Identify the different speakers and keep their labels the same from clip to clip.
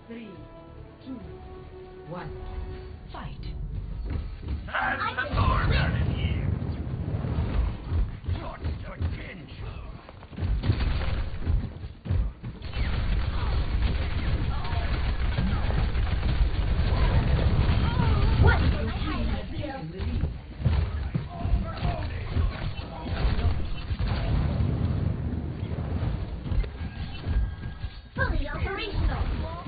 Speaker 1: 3, 2, 1. Fight.
Speaker 2: Has the Lord in here? Not revenge.
Speaker 1: What is your team has taken the lead?
Speaker 3: Fully operational.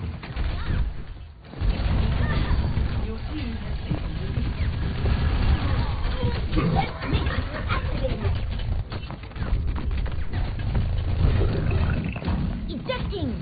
Speaker 1: Your team has taken the lead.
Speaker 3: Let's make it activated. Ejecting.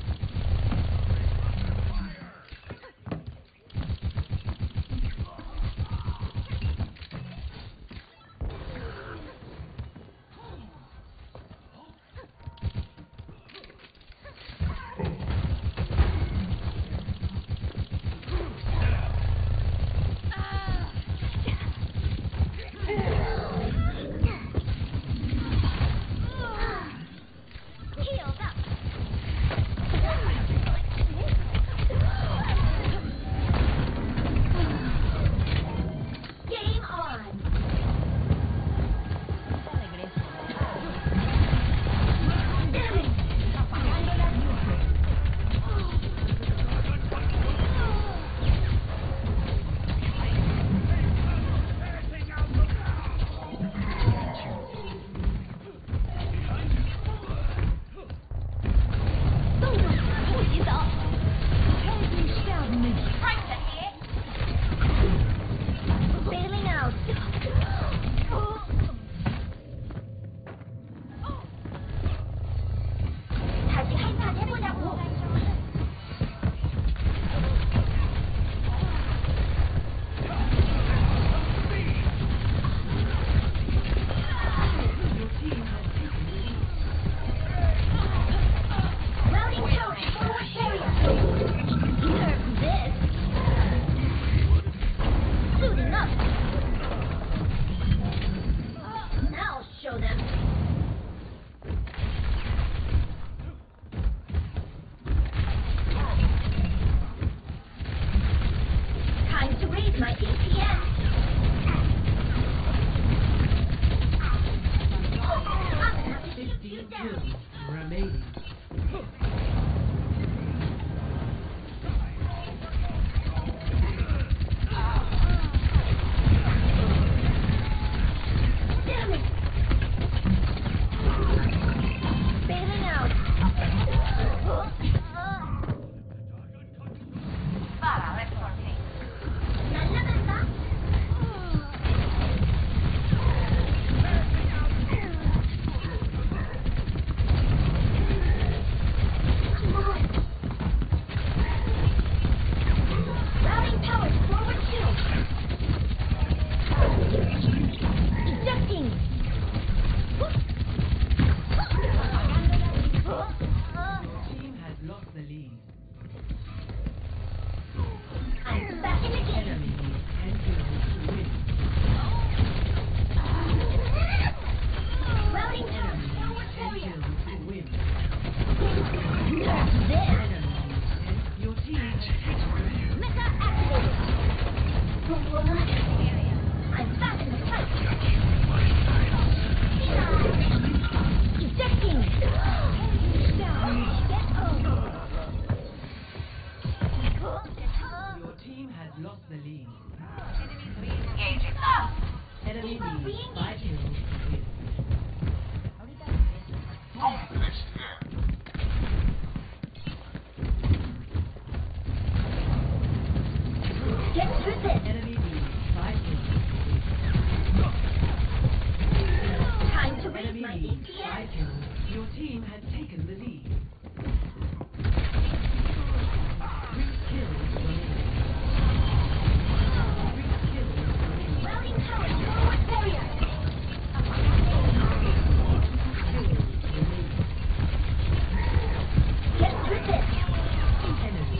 Speaker 3: Healed up. Game on. Bailing out. 다시 한판 해보자고.
Speaker 1: Your team has taken the lead.
Speaker 3: Routing power forward barrier. Nerf this. Suiting up. Now I'll show them. Time to raise my APM.
Speaker 1: 15 kills remaining.
Speaker 3: Damn it! Bailing out. 날라간다. Routing power forward shield. Ejecting.
Speaker 1: Team has lost the lead.
Speaker 3: I'm back in the game.
Speaker 1: Enemy needs 10 kills to win.
Speaker 3: Routing power
Speaker 1: Enemy
Speaker 3: forward
Speaker 1: needs 10
Speaker 3: barrier.
Speaker 1: kills to win.
Speaker 3: Nerf this.
Speaker 1: Enemy needs 10. Your team has taken the lead.
Speaker 3: Mecha activated. I'm back in the fight. Ejecting. Down. Get over.
Speaker 1: Your team has lost the lead.
Speaker 2: Engaging.
Speaker 1: Enemy
Speaker 3: Keep on
Speaker 1: needs
Speaker 3: being
Speaker 1: 5 kills to win.
Speaker 3: Get through this.
Speaker 1: Enemy needs 5 kills to
Speaker 3: Time to
Speaker 1: win.
Speaker 3: raise
Speaker 1: Enemy
Speaker 3: my
Speaker 1: needs
Speaker 3: APM.
Speaker 1: 5 kills. Your team has taken the lead. 3 kills remaining. 3 kills remaining.
Speaker 3: Routing power forward barrier.
Speaker 1: Kills remaining.
Speaker 3: Get through this.
Speaker 1: Enemy.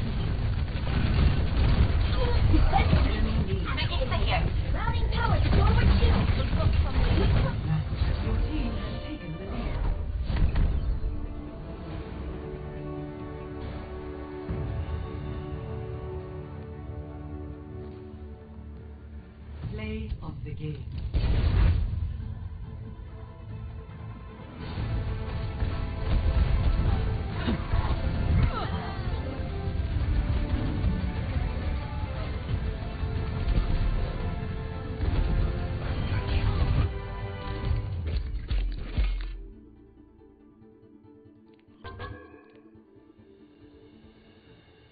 Speaker 3: Defend.
Speaker 1: Enemy needs
Speaker 3: Routing power forward shield.
Speaker 1: Your team has taken the lead. the game.